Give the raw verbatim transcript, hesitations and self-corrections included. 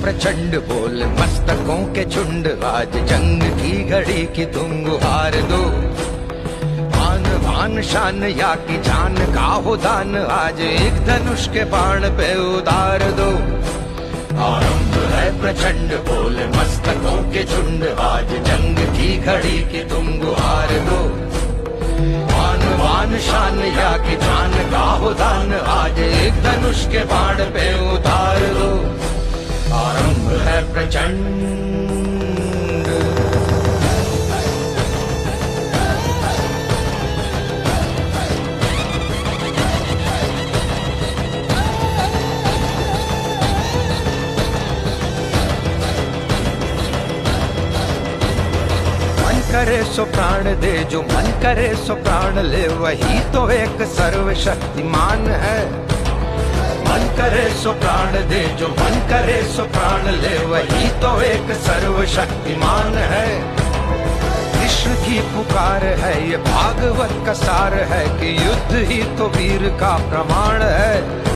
प्रचंड बोल मस्तकों के झुंड, आज जंग की घड़ी की तुम गुहार दो। आन बान शान या की जान का हो दान, आज एक धनुष के बाण पे उतार दो। आरंभ है प्रचंड बोल मस्तकों के झुंड, आज जंग की घड़ी की तुम गुहार दो। आन बान शान या की जान का हो दान, आज एक धनुष के बाण पे उतार दो। आरंभ है प्रचंड। मन करे सो प्राण दे, जो मन करे सो प्राण ले, वही तो एक सर्वशक्तिमान है। मन करे सो प्राण दे, जो मन करे सो प्राण ले, वही तो एक सर्वशक्तिमान है। कृष्ण की पुकार है, ये भागवत का सार है कि युद्ध ही तो वीर का प्रमाण है।